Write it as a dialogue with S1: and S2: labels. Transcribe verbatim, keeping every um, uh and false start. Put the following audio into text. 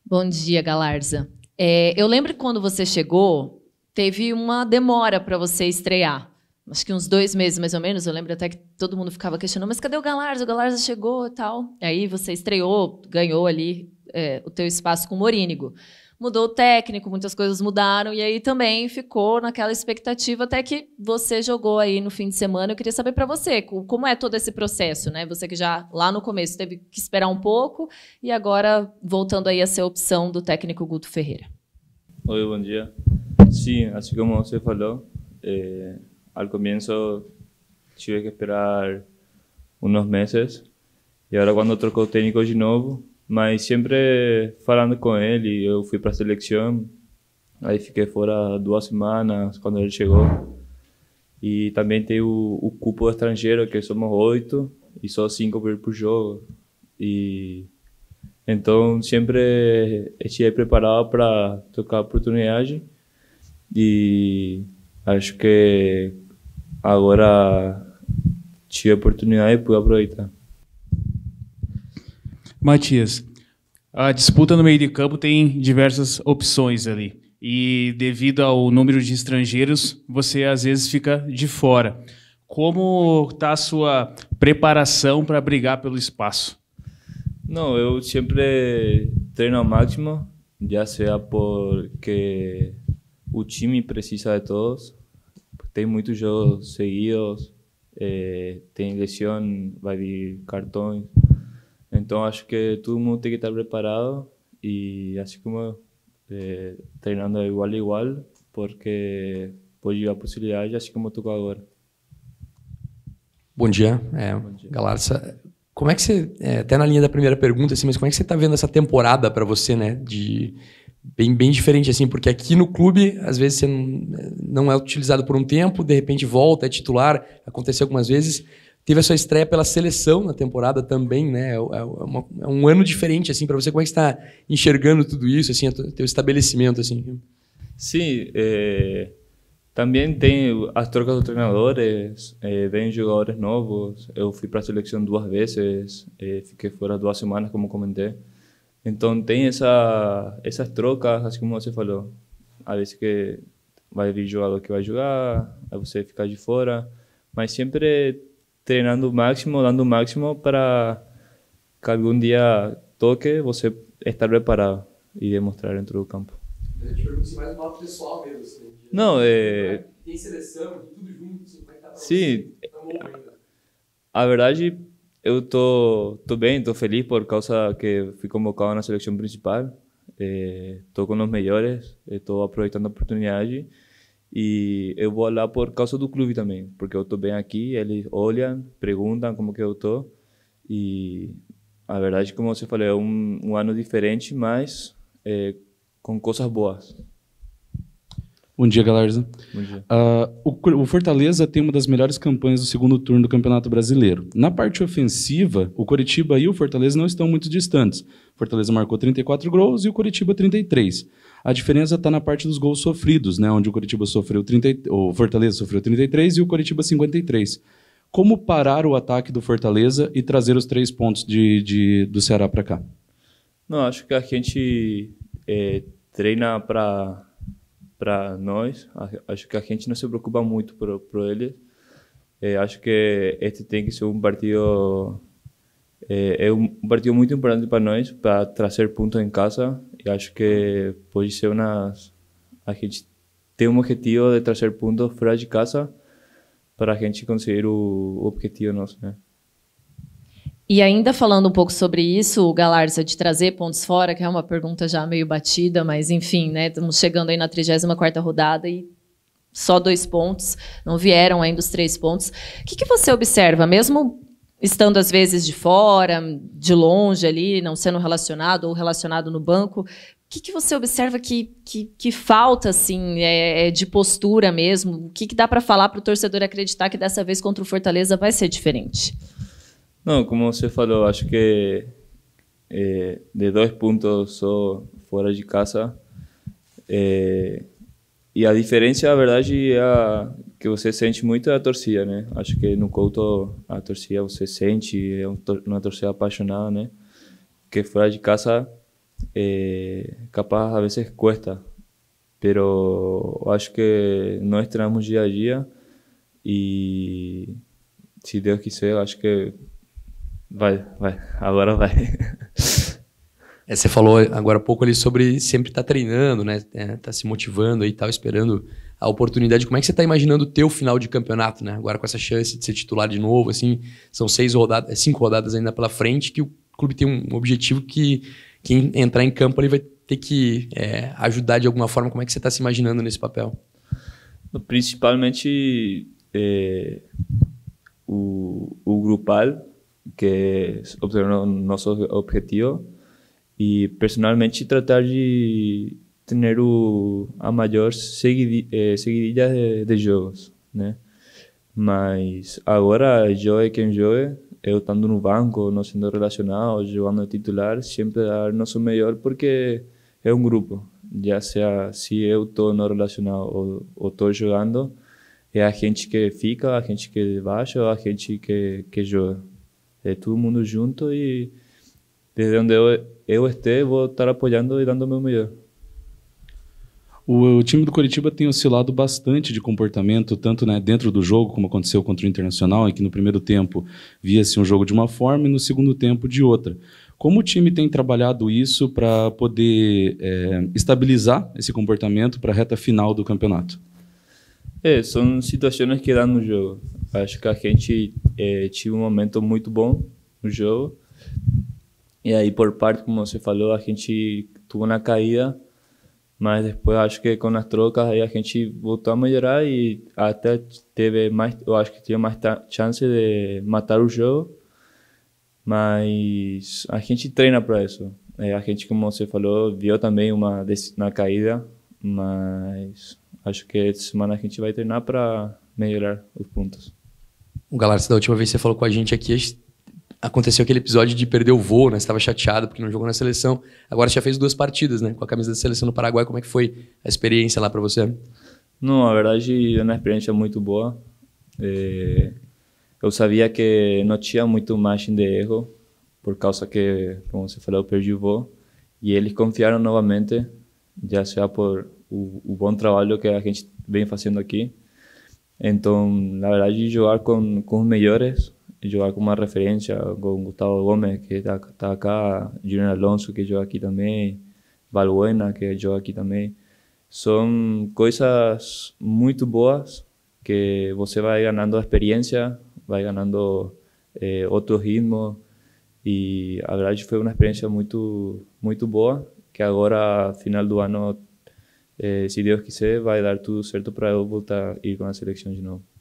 S1: Bom dia, Galarza. É, eu lembro que quando você chegou, teve uma demora para você estrear. Acho que uns dois meses, mais ou menos. Eu lembro até que todo mundo ficava questionando, mas cadê o Galarza? O Galarza chegou e tal. Aí você estreou, ganhou ali é, o teu espaço com o Morínigo. Mudou o técnico, muitas coisas mudaram, e aí também ficou naquela expectativa até que você jogou aí no fim de semana. Eu queria saber para você, como é todo esse processo, né? Você que já lá no começo teve que esperar um pouco e agora voltando aí a ser a opção do técnico Guto Ferreira.
S2: Oi, bom dia. Sim, assim como você falou, eh, al comienzo tive que esperar unos meses e agora quando trocou o técnico de novo, mas sempre falando com ele, eu fui para a seleção, aí fiquei fora duas semanas quando ele chegou. E também tem o, o cupo estrangeiro, que somos oito e só cinco por, por jogo. E então sempre estive preparado para tocar a oportunidade e acho que agora tive a oportunidade e pude aproveitar.
S3: Matias, a disputa no meio de campo tem diversas opções ali. E devido ao número de estrangeiros, você às vezes fica de fora. Como está a sua preparação para brigar pelo espaço?
S2: Não, eu sempre treino ao máximo, já seja porque o time precisa de todos. Tem muitos jogos seguidos, eh, tem lesão, vai vir cartões. Então acho que todo mundo tem que estar preparado e assim como eh, treinando igual a igual, porque pode haver possibilidade, assim como tocou agora.
S4: Bom dia, é,
S2: Bom dia.
S4: Galarza. Como é que você, é, até na linha da primeira pergunta, assim, mas como é que você está vendo essa temporada para você, né? De bem, bem diferente assim, porque aqui no clube às vezes você não, não é utilizado por um tempo, de repente volta, é titular, aconteceu algumas vezes. Teve a sua estreia pela seleção na temporada também, né? É, uma, é um ano diferente assim para você. Como é que você está enxergando tudo isso, assim, o teu estabelecimento, assim?
S2: Sim, eh, também tem as trocas de treinadores, eh, vem jogadores novos. Eu fui para a seleção duas vezes, eh, fiquei fora duas semanas, como comentei. Então tem essa, essas trocas, assim como você falou. Às vezes que vai vir jogador que vai jogar, aí você fica de fora, mas sempre treinando o máximo, dando o máximo para que algum dia toque, você estar preparado e demonstrar dentro do campo.
S4: Eu te pergunto se mais um lado pessoal mesmo, assim.
S2: Não, é...
S4: Tem seleção, tudo junto, assim, como é que tá pra
S2: Sim,
S4: você? Tá novo ainda.
S2: a verdade, eu tô, tô bem, tô feliz por causa que fui convocado na seleção principal. Eh, tô com os melhores, estou aproveitando a oportunidade e eu vou lá por causa do clube também, porque eu tô bem aqui, eles olham, perguntam como que eu tô e a verdade, como você falou, é um, um ano diferente, mas é, com coisas boas.
S3: Bom dia, Galarza.
S2: Bom dia.
S3: Uh, o, o Fortaleza tem uma das melhores campanhas do segundo turno do Campeonato Brasileiro. Na parte ofensiva, o Coritiba e o Fortaleza não estão muito distantes. O Fortaleza marcou trinta e quatro gols e o Coritiba trinta e três. A diferença está na parte dos gols sofridos, né, onde o Coritiba sofreu trinta, o Fortaleza sofreu trinta e três e o Coritiba cinquenta e três. Como parar o ataque do Fortaleza e trazer os três pontos de, de, do Ceará para cá?
S2: Não, acho que a gente é, treina para para nós. Acho que a gente não se preocupa muito por, por eles. É, acho que este tem que ser um partido é, é um partido muito importante para nós, para trazer pontos em casa. E acho que pode ser uma a gente tem um objetivo de trazer pontos fora de casa para a gente conseguir o, o objetivo nosso, né?
S1: E ainda falando um pouco sobre isso, Galarza, de trazer pontos fora, que é uma pergunta já meio batida, mas enfim, né, estamos chegando aí na trigésima quarta rodada e só dois pontos, não vieram ainda os três pontos. O que, que você observa, mesmo estando às vezes de fora, de longe ali, não sendo relacionado ou relacionado no banco, o que, que você observa que, que, que falta assim, é, de postura mesmo? O que, que dá para falar para o torcedor acreditar que dessa vez contra o Fortaleza vai ser diferente?
S2: Não, como você falou, acho que é, de dois pontos só fora de casa. É, e a diferença, a verdade, é a, que você sente muito a torcida, né? Acho que no Couto a torcida você sente, é uma torcida apaixonada, né? Que fora de casa eh, capaz a veces cuesta, pero acho que nós treinamos dia a dia e se Deus quiser, acho que vai, vai, agora vai.
S4: É, você falou agora há pouco ali sobre sempre estar treinando, né? É, tá se motivando aí e tal, esperando a oportunidade. Como é que você está imaginando o teu final de campeonato, né? Agora com essa chance de ser titular de novo, assim, são seis rodadas, cinco rodadas ainda pela frente, que o clube tem um objetivo que quem entrar em campo ali vai ter que é, ajudar de alguma forma. Como é que você está se imaginando nesse papel?
S2: Principalmente eh, o, o grupal, que é obter o nosso objetivo, e personalmente tratar de ter o, a maior seguidi, eh, seguidilha de, de jogos, né? Mas agora, jogue quem jogue, eu estando no banco, não sendo relacionado, jogando de titular, sempre dar nosso melhor, porque é um grupo. Já seja se eu estou no relacionado ou estou jogando, é a gente que fica, a gente que baixa, ou a gente que, que joga. É todo mundo junto e desde onde eu, eu esteja, vou estar apoiando e dando o meu melhor.
S3: O, o time do Coritiba tem oscilado bastante de comportamento, tanto né, dentro do jogo, como aconteceu contra o Internacional, em que no primeiro tempo via-se um jogo de uma forma e no segundo tempo de outra. Como o time tem trabalhado isso para poder é, estabilizar esse comportamento para a reta final do campeonato?
S2: É, são situações que dão no jogo. Acho que a gente é, tinha um momento muito bom no jogo. E aí, por parte, como você falou, a gente teve uma caída, mas depois acho que com as trocas aí a gente voltou a melhorar e até teve mais, eu acho que tinha mais chance de matar o jogo, mas a gente treina para isso. É, a gente, como você falou, viu também uma, uma caída, mas acho que essa semana a gente vai treinar para melhorar os pontos.
S4: O Galarza, da última vez que você falou com a gente aqui, aconteceu aquele episódio de perder o voo, né? Você estava chateado porque não jogou na seleção. Agora você já fez duas partidas, né? Com a camisa da seleção do Paraguai. Como é que foi a experiência lá para você?
S2: Não, a verdade é uma experiência muito boa. É, eu sabia que não tinha muito margem de erro, por causa que, como você falou, eu perdi o voo. E eles confiaram novamente, já seja por o, o bom trabalho que a gente vem fazendo aqui. Então, na verdade, jogar com, com os melhores, jogar com uma referência, com Gustavo Gomes, que está tá acá, Junior Alonso, que joga aqui também, Valbuena, que joga aqui também. São coisas muito boas que você vai ganhando experiência, vai ganhando eh, outro ritmo. E a verdade foi uma experiência muito, muito boa, que agora, final do ano, eh, se Deus quiser, vai dar tudo certo para eu voltar a ir com a seleção de novo.